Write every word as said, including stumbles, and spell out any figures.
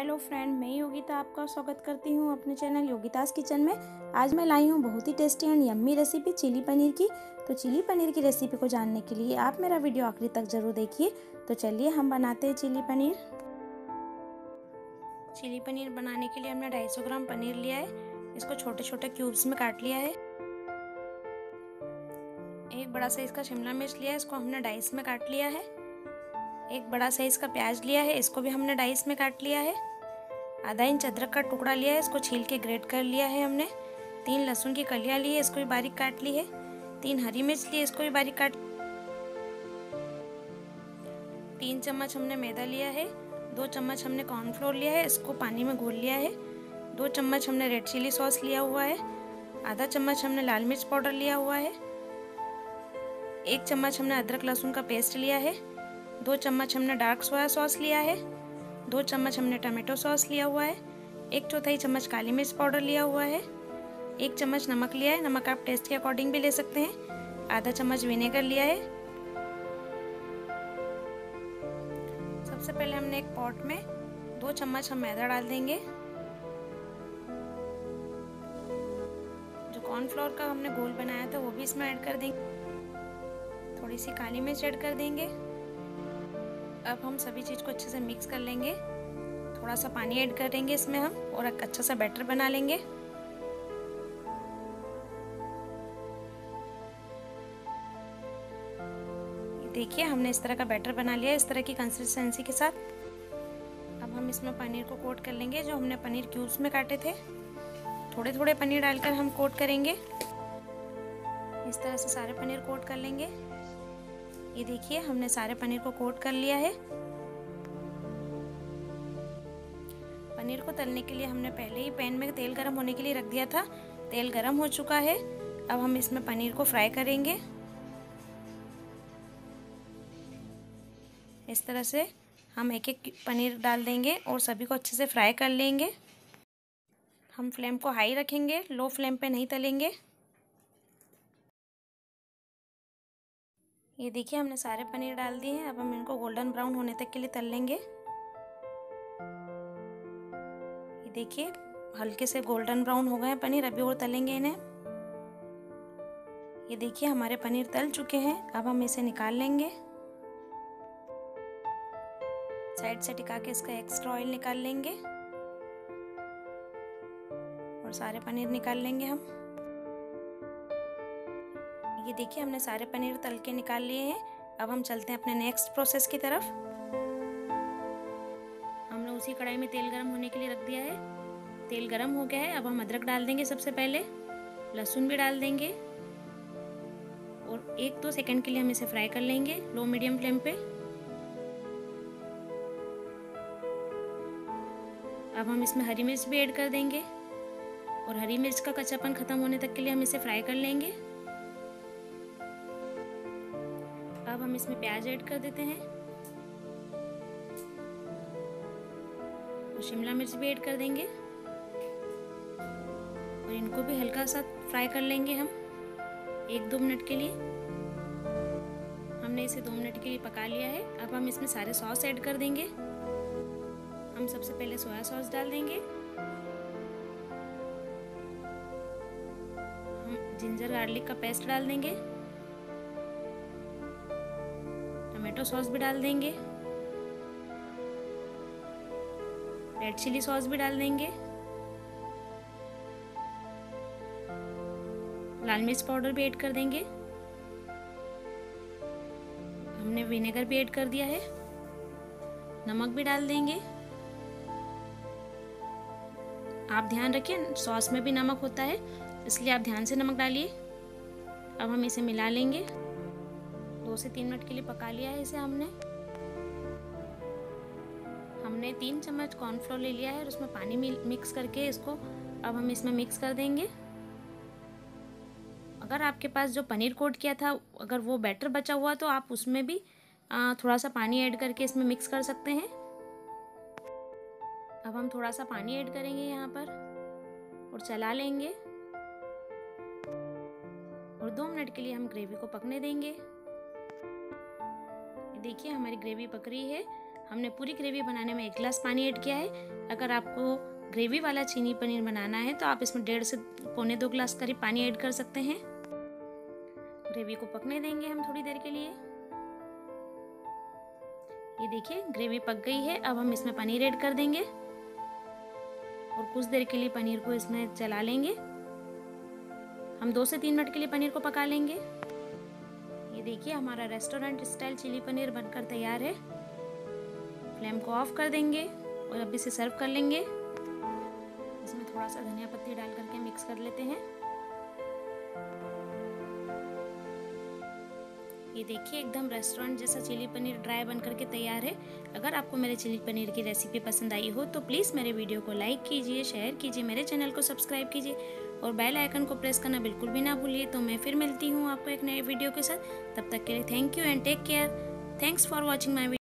Hello friend, मैं योगिता आपका स्वागत करती हूँ अपने चैनल योगितास किचन में। आज मैं लाई हूँ बहुत ही tasty and yummy recipe chilli paneer की। तो चिली पनीर की रेसिपी को जानने के लिए आप मेरा वीडियो आखिरी तक ज़रूर देखिए। तो चलिए हम बनाते हैं चिली पनीर। चिली पनीर बनाने के लिए हमने ढाई सौ ग्राम पनीर लिया है। इसको छोटे छोटे क्यूब्स में काट लिया है। एक बड़ा साइज का शिमला मिर्च लिया है, इसको हमने डाइस में काट लिया है। एक बड़ा साइज का प्याज लिया है, इसको भी हमने डाइस में काट लिया है। आधा इंच अदरक का टुकड़ा लिया है, इसको छील के ग्रेट कर लिया है हमने। तीन लहसुन की कलियां ली है, इसको भी बारीक काट ली है। तीन हरी मिर्च ली है, इसको भी बारीक काट। तीन चम्मच हमने मैदा लिया है। दो चम्मच हमने कॉर्नफ्लोर लिया है, इसको पानी में घोल लिया है। दो चम्मच हमने रेड चिली सॉस लिया हुआ है। आधा चम्मच हमने लाल मिर्च पाउडर लिया हुआ है। एक चम्मच हमने अदरक लहसुन का पेस्ट लिया है। दो चम्मच हमने डार्क सोया सॉस लिया है। दो चम्मच हमने टमाटो सॉस लिया हुआ है। एक चौथाई चम्मच काली मिर्च पाउडर लिया हुआ है। एक चम्मच नमक लिया है, नमक आप टेस्ट के अकॉर्डिंग भी ले सकते हैं। आधा चम्मच विनेगर लिया है। सबसे पहले हमने एक पॉट में दो चम्मच हम मैदा डाल देंगे। जो कॉर्नफ्लोर का हमने घोल बनाया था वो भी इसमें ऐड कर देंगे। थोड़ी सी काली मिर्च ऐड कर देंगे। अब हम सभी चीज़ को अच्छे से मिक्स कर लेंगे। थोड़ा सा पानी ऐड करेंगे इसमें हम और एक अच्छा सा बैटर बना लेंगे। देखिए हमने इस तरह का बैटर बना लिया है, इस तरह की कंसिस्टेंसी के साथ। अब हम इसमें पनीर को कोट कर लेंगे। जो हमने पनीर क्यूब्स में काटे थे, थोड़े थोड़े पनीर डालकर हम कोट करेंगे। इस तरह से सारे पनीर कोट कर लेंगे। ये देखिए हमने सारे पनीर को कोट कर लिया है। पनीर को तलने के लिए हमने पहले ही पैन में तेल गरम होने के लिए रख दिया था। तेल गरम हो चुका है। अब हम इसमें पनीर को फ्राई करेंगे। इस तरह से हम एक एक पनीर डाल देंगे और सभी को अच्छे से फ्राई कर लेंगे। हम फ्लेम को हाई रखेंगे, लो फ्लेम पे नहीं तलेंगे। ये देखिए हमने सारे पनीर डाल दिए हैं। अब हम इनको गोल्डन ब्राउन होने तक के लिए तल लेंगे। ये देखिए हल्के से गोल्डन ब्राउन हो गए हैं पनीर, अभी और तलेंगे इन्हें। ये देखिए हमारे पनीर तल चुके हैं। अब हम इसे निकाल लेंगे। साइड से टिका के इसका एक्स्ट्रा ऑयल निकाल लेंगे और सारे पनीर निकाल लेंगे हम। ये देखिए हमने सारे पनीर तल के निकाल लिए हैं। अब हम चलते हैं अपने नेक्स्ट प्रोसेस की तरफ। हमने उसी कढ़ाई में तेल गरम होने के लिए रख दिया है। तेल गरम हो गया है। अब हम अदरक डाल देंगे सबसे पहले, लहसुन भी डाल देंगे और एक दो सेकंड के लिए हम इसे फ्राई कर लेंगे लो मीडियम फ्लेम पे। अब हम इसमें हरी मिर्च भी ऐड कर देंगे और हरी मिर्च का कच्चापन खत्म होने तक के लिए हम इसे फ्राई कर लेंगे। अब हम इसमें प्याज ऐड कर देते हैं और शिमला मिर्च भी ऐड कर देंगे और इनको भी हल्का सा फ्राई कर लेंगे हम एक दो मिनट के लिए। हमने इसे दो मिनट के लिए पका लिया है। अब हम इसमें सारे सॉस ऐड कर देंगे। हम सबसे पहले सोया सॉस डाल देंगे। हम जिंजर गार्लिक का पेस्ट डाल देंगे। टमाटो सॉस भी डाल देंगे। रेड चिली सॉस भी डाल देंगे। लाल मिर्च पाउडर भी ऐड कर देंगे। हमने विनेगर भी ऐड कर दिया है। नमक भी डाल देंगे। आप ध्यान रखिए सॉस में भी नमक होता है, इसलिए आप ध्यान से नमक डालिए। अब हम इसे मिला लेंगे। दो से तीन मिनट के लिए पका लिया है इसे हमने। हमने तीन चम्मच कॉर्नफ्लोर ले लिया है और उसमें पानी मिक्स करके इसको अब हम इसमें मिक्स कर देंगे। अगर आपके पास जो पनीर कोट किया था अगर वो बैटर बचा हुआ तो आप उसमें भी थोड़ा सा पानी ऐड करके इसमें मिक्स कर सकते हैं। अब हम थोड़ा सा पानी ऐड करेंगे यहाँ पर और चला लेंगे और दो मिनट के लिए हम ग्रेवी को पकने देंगे। देखिए हमारी ग्रेवी पक रही है। हमने पूरी ग्रेवी बनाने में एक गिलास पानी ऐड किया है। अगर आपको ग्रेवी वाला चीनी पनीर बनाना है तो आप इसमें डेढ़ से पौने दो गिलास करीब पानी ऐड कर सकते हैं। ग्रेवी को पकने देंगे हम थोड़ी देर के लिए। ये देखिए ग्रेवी पक गई है। अब हम इसमें पनीर ऐड कर देंगे और कुछ देर के लिए पनीर को इसमें चला लेंगे। हम दो से तीन मिनट के लिए पनीर को पका लेंगे। ये देखिए हमारा रेस्टोरेंट स्टाइल चिली पनीर बनकर तैयार है। फ्लेम को ऑफ कर देंगे और अब इसे सर्व कर लेंगे। इसमें थोड़ा सा धनिया पत्ती डाल करके मिक्स कर लेते हैं। ये देखिए एकदम रेस्टोरेंट जैसा चिली पनीर ड्राई बन करके तैयार है। अगर आपको मेरे चिली पनीर की रेसिपी पसंद आई हो तो प्लीज़ मेरे वीडियो को लाइक कीजिए, शेयर कीजिए, मेरे चैनल को सब्सक्राइब कीजिए और बेल आइकन को प्रेस करना बिल्कुल भी ना भूलिए। तो मैं फिर मिलती हूँ आपको एक नए वीडियो के साथ। तब तक के लिए thank you and take care. Thanks for watching my video.